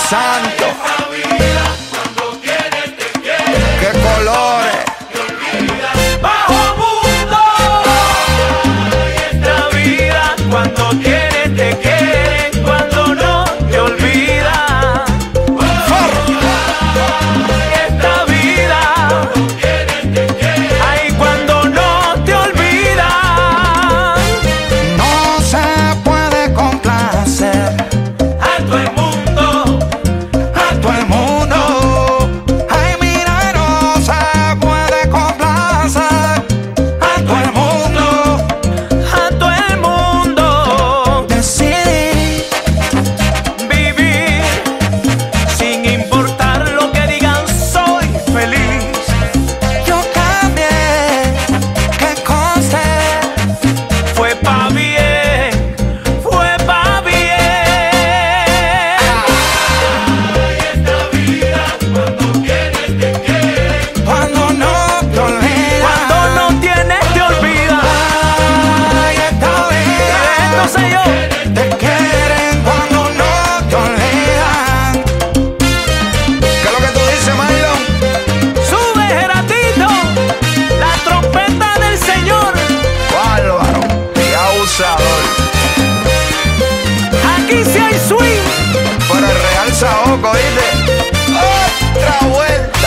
Santo. Qué colores. Bajo mundo. Esta vida cuando quieres te quieren, cuando no te olvidan. Esta vida, ay, cuando no te olvidan. No se puede complacer A todo el mundo, a todo el mundo. Ay, mira, no se puede complacer a todo el mundo. a todo el mundo. Decidí Vivir sin importar lo que digan, soy feliz. yo cambié, que conste. Fue pa' bien, fue pa' bien. Esta vida cuando quieres te quieren, Cuando no te olvidas. cuando no tienes te olvidas. Ay, esta vida. Entonces yo Te quieren cuando no te olvidan. ¿Qué es lo que tú dices, Marlon? sube Geratito, la trompeta del Señor. Bárbaro y abusador. Aquí sí hay swing. Pero el Real Saoco, ¿viste? Otra vuelta.